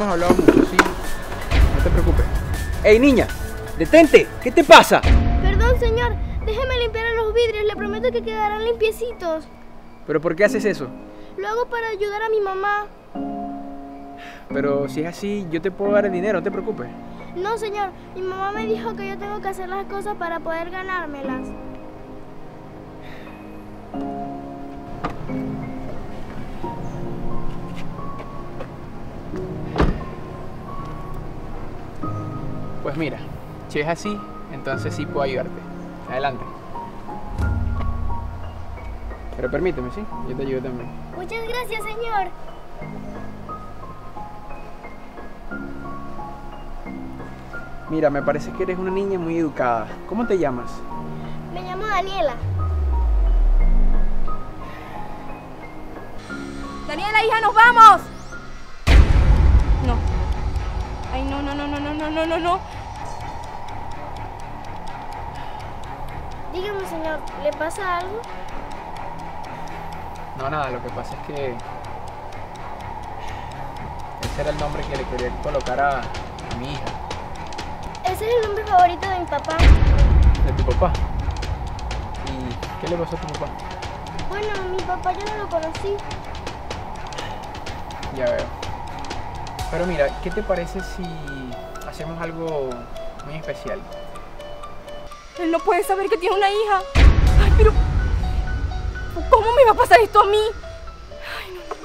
has hablado mucho, sí. No te preocupes. ¡Ey, niña! ¡Detente! ¿Qué te pasa? Perdón, señor. Déjeme limpiar los vidrios. Le prometo que quedarán limpiecitos. ¿Pero por qué haces eso? Lo hago para ayudar a mi mamá. Pero si es así, yo te puedo dar el dinero, no te preocupes. No, señor. Mi mamá me dijo que yo tengo que hacer las cosas para poder ganármelas. Pues mira, si es así, entonces sí puedo ayudarte. Adelante. Pero permíteme, ¿sí? Yo te ayudo también. Muchas gracias, señor. Mira, me parece que eres una niña muy educada. ¿Cómo te llamas? Me llamo Daniela. Daniela, hija, nos vamos. No. Ay, no. Dígame, señor, ¿le pasa algo? No, nada, lo que pasa es que ese era el nombre que le quería colocar a mi hija. Ese es el nombre favorito de mi papá. ¿De tu papá? ¿Y qué le pasó a tu papá? Bueno, mi papá yo no lo conocí. Ya veo. Pero mira, ¿qué te parece si hacemos algo muy especial? Él no puede saber que tiene una hija. Ay, pero ¿cómo me va a pasar esto a mí? Ay, no.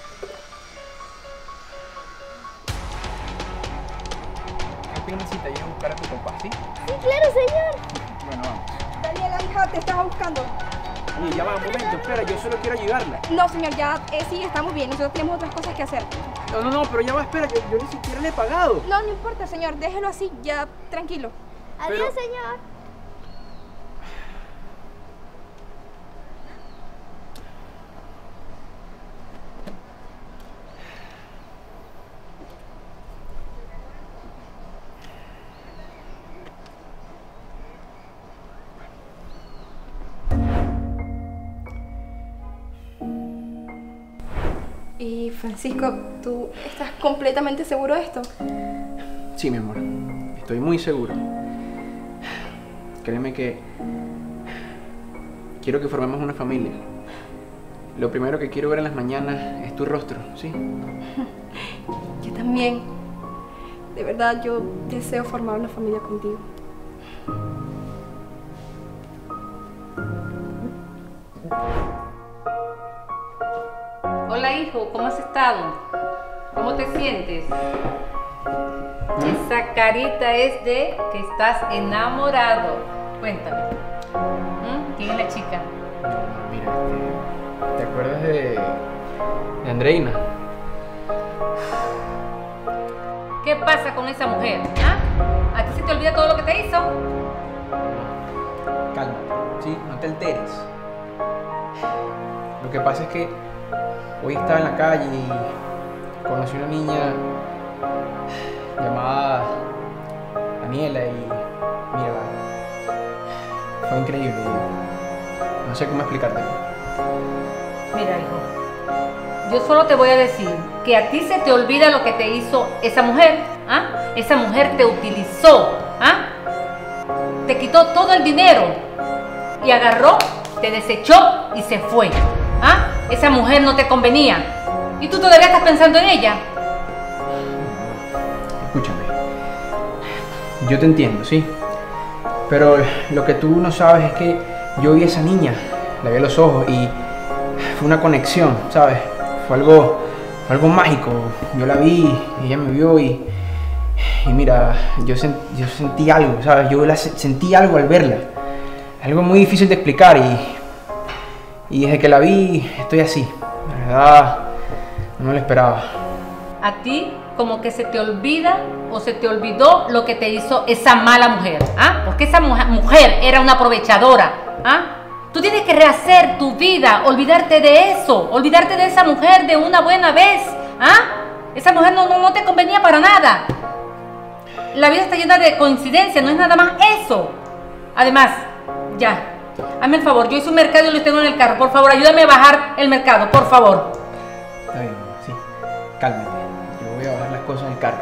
¿Qué opinas si te ayudo a buscar a tu papá, sí? Sí, claro, señor. Bueno, vamos. Daniela, hija, te estaba buscando. Oye, ya va, un momento, espera, yo solo quiero ayudarla. No, señor, ya sí, estamos bien. Nosotros tenemos otras cosas que hacer. No, pero ya va, espera, yo ni siquiera le he pagado. No importa, señor, déjelo así, ya, tranquilo. Adiós, señor. Y Francisco, ¿tú estás completamente seguro de esto? Sí, mi amor, estoy muy seguro. Créeme que quiero que formemos una familia. Lo primero que quiero ver en las mañanas es tu rostro, ¿sí? Yo también. De verdad, yo deseo formar una familia contigo. Hola, hijo, ¿cómo has estado? ¿Cómo te sientes? Esa carita es de que estás enamorado. Cuéntame. ¿Quién es la chica? Mira, ¿te acuerdas de Andreina? ¿Qué pasa con esa mujer? ¿Ah? ¿A ti se te olvida todo lo que te hizo? Cálmate, ¿sí? No te alteres. Lo que pasa es que hoy estaba en la calle y conocí una niña llamada Daniela y mira, fue increíble. No sé cómo explicártelo. Mira, hijo, yo solo te voy a decir que a ti se te olvida lo que te hizo esa mujer. ¿Ah? Esa mujer te utilizó. ¿Ah? Te quitó todo el dinero y agarró, te desechó y se fue. ¿Ah? Esa mujer no te convenía y tú todavía estás pensando en ella. Escúchame, yo te entiendo, ¿sí? Pero lo que tú no sabes es que yo vi a esa niña, la vi a los ojos y fue una conexión, ¿sabes? Fue algo mágico. Yo la vi, ella me vio y mira, yo sentí algo, ¿sabes? Sentí algo al verla. Algo muy difícil de explicar y desde que la vi estoy así. La verdad, no me lo esperaba. A ti como que se te olvida o se te olvidó lo que te hizo esa mala mujer. ¿Ah? Porque esa mujer era una aprovechadora. ¿Ah? Tú tienes que rehacer tu vida, olvidarte de eso, olvidarte de esa mujer de una buena vez. ¿Ah? Esa mujer no te convenía para nada. La vida está llena de coincidencias, no es nada más eso. Además, ya, hazme el favor, yo hice un mercado y lo tengo en el carro. Por favor, ayúdame a bajar el mercado, por favor. Está bien, sí, cálmate. Yo voy a bajar las cosas cosas en el carro.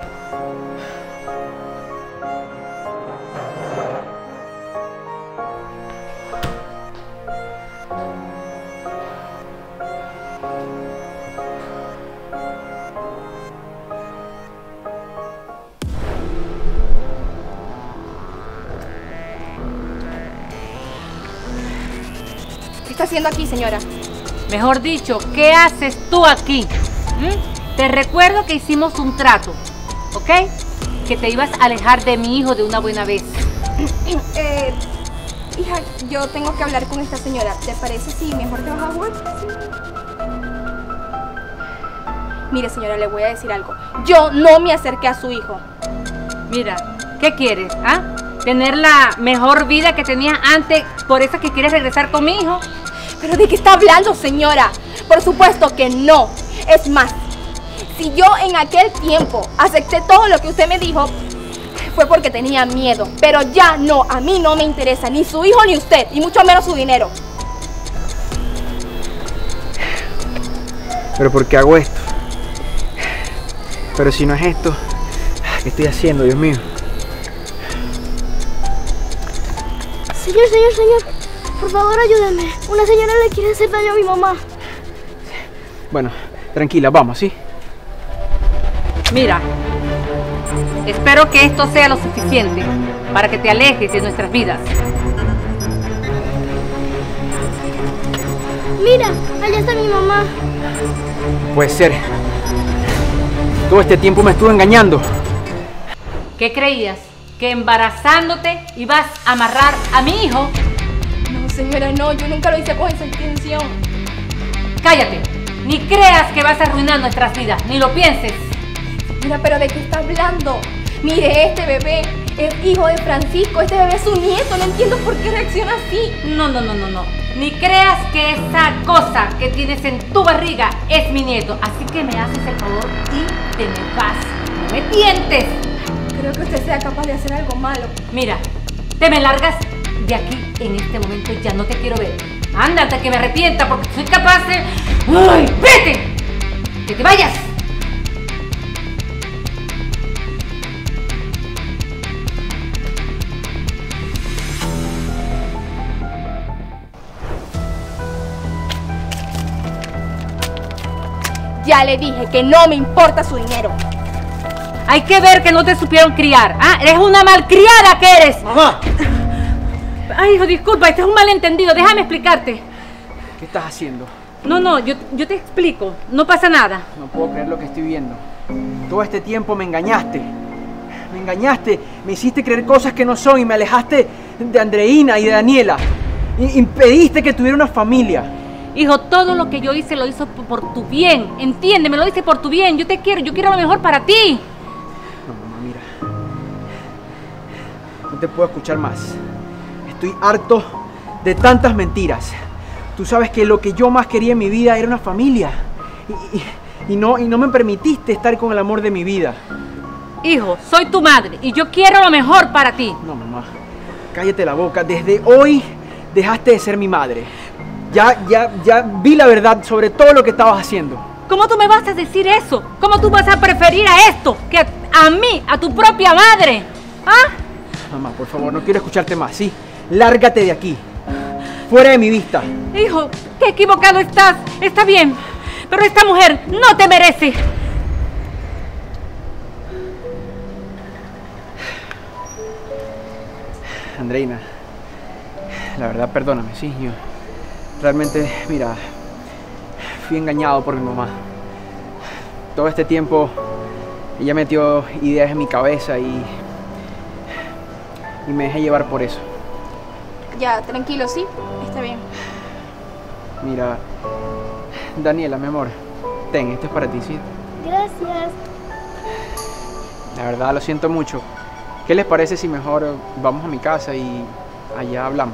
¿Qué está haciendo aquí, señora? Mejor dicho, ¿qué haces tú aquí? Te recuerdo que hicimos un trato, ¿ok? Que te ibas a alejar de mi hijo de una buena vez. Hija, yo tengo que hablar con esta señora. ¿Te parece si mejor te vas a jugar? ¿Sí? Mire, señora, le voy a decir algo. Yo no me acerqué a su hijo. Mira, ¿qué quieres? ¿Ah? ¿Tener la mejor vida que tenías antes, por eso que quieres regresar con mi hijo? ¿Pero de qué está hablando, señora? Por supuesto que no. Es más, si yo en aquel tiempo acepté todo lo que usted me dijo, fue porque tenía miedo. Pero ya no, a mí no me interesa ni su hijo ni usted, y mucho menos su dinero. ¿Pero por qué hago esto? Pero si no es esto, ¿qué estoy haciendo, Dios mío? Señor, por favor ayúdeme. Una señora le quiere hacer daño a mi mamá. Bueno, tranquila, vamos, ¿sí? Mira, espero que esto sea lo suficiente para que te alejes de nuestras vidas. Mira, allá está mi mamá. Puede ser. Todo este tiempo me estuvo engañando. ¿Qué creías? ¿Que embarazándote ibas a amarrar a mi hijo? No, señora, no, yo nunca lo hice con esa intención. Cállate, ni creas que vas a arruinar nuestras vidas, ni lo pienses. Mira, pero ¿de qué está hablando? Mire, este bebé es hijo de Francisco, este bebé es su nieto, no entiendo por qué reacciona así. No, ni creas que esa cosa que tienes en tu barriga es mi nieto. Así que me haces el favor y te me vas, no me tientes. Creo que usted sea capaz de hacer algo malo. Mira, te me largas de aquí en este momento, ya no te quiero ver. Ándate, que me arrepienta porque soy capaz de... ¡Ay, vete! ¡Que te vayas! Ya le dije que no me importa su dinero. Hay que ver que no te supieron criar. ¿Ah? Eres una malcriada que eres. ¡Mamá! Ay, hijo, disculpa, este es un malentendido. Déjame explicarte. ¿Qué estás haciendo? No, yo te explico. No pasa nada. No puedo creer lo que estoy viendo. Todo este tiempo me engañaste. Me engañaste, me hiciste creer cosas que no son y me alejaste de Andreina y de Daniela. Impediste que tuviera una familia. Hijo, todo lo que yo hice lo hice por tu bien. Entiéndeme, lo hice por tu bien. Yo te quiero, yo quiero lo mejor para ti. No, mamá, mira. No te puedo escuchar más. Estoy harto de tantas mentiras. Tú sabes que lo que yo más quería en mi vida era una familia. Y no me permitiste estar con el amor de mi vida. Hijo, soy tu madre y yo quiero lo mejor para ti. No, mamá. Cállate la boca. Desde hoy dejaste de ser mi madre. Ya vi la verdad sobre todo lo que estabas haciendo. ¿Cómo tú me vas a decir eso? ¿Cómo tú vas a preferir a esto que a mí, a tu propia madre? ¿Ah? Mamá, por favor, no quiero escucharte más, ¿sí? Lárgate de aquí. Fuera de mi vista. Hijo, qué equivocado estás. Está bien, pero esta mujer no te merece. Andreina, la verdad, perdóname, sí, yo realmente, mira, fui engañado por mi mamá. Todo este tiempo ella metió ideas en mi cabeza y me dejé llevar por eso. Ya, tranquilo, ¿sí? Está bien. Mira, Daniela, mi amor, ten, esto es para ti, ¿sí? Gracias. La verdad, lo siento mucho. ¿Qué les parece si mejor vamos a mi casa y allá hablamos?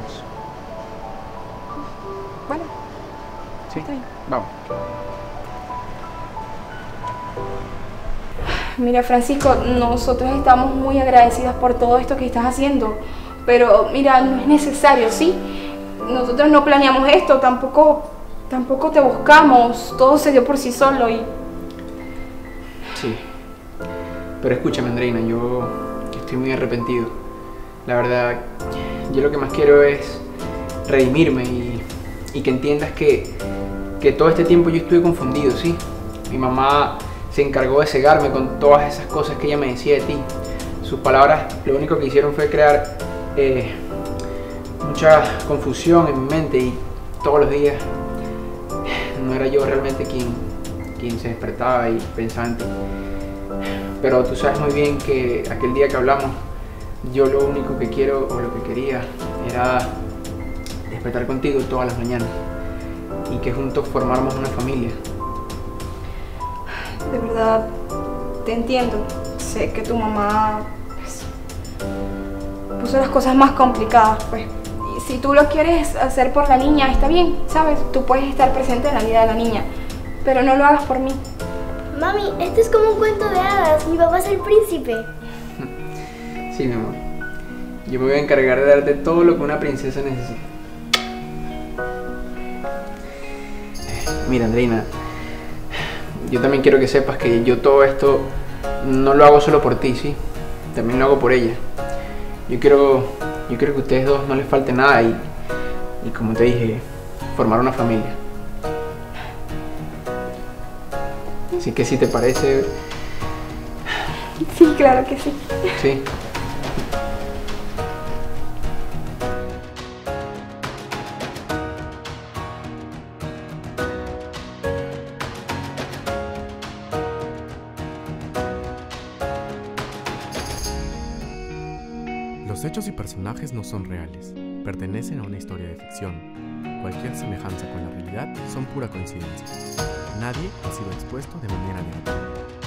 Bueno, ¿Sí? está bien. Vamos. Mira, Francisco, nosotros estamos muy agradecidas por todo esto que estás haciendo. Pero, mira, no es necesario, ¿sí? Nosotros no planeamos esto, tampoco te buscamos. Todo se dio por sí solo y... Sí, Pero escúchame, Andreina, yo estoy muy arrepentido. La verdad, yo lo que más quiero es redimirme y que entiendas que todo este tiempo yo estuve confundido, ¿sí? Mi mamá se encargó de cegarme con todas esas cosas que ella me decía de ti. Sus palabras lo único que hicieron fue crear mucha confusión en mi mente y todos los días no era yo realmente quien se despertaba y pensaba en ti. Pero tú sabes muy bien que aquel día que hablamos, yo lo único que quiero o lo que quería era despertar contigo todas las mañanas y que juntos formáramos una familia. De verdad, te entiendo. Sé que tu mamá pues, puso las cosas más complicadas, pues. Y si tú lo quieres hacer por la niña, está bien, ¿sabes? Tú puedes estar presente en la vida de la niña, pero no lo hagas por mí. Mami, esto es como un cuento de hadas. Mi papá es el príncipe. Sí, mi amor. Yo me voy a encargar de darte todo lo que una princesa necesita. Mira, Andreina, yo también quiero que sepas que yo todo esto no lo hago solo por ti, ¿sí? También lo hago por ella. Yo quiero que a ustedes dos no les falte nada y como te dije, formar una familia. Así que si te parece... Sí, claro que sí. Sí. Los hechos y personajes no son reales, pertenecen a una historia de ficción. Cualquier semejanza con la realidad son pura coincidencia. Nadie ha sido expuesto de manera negativa.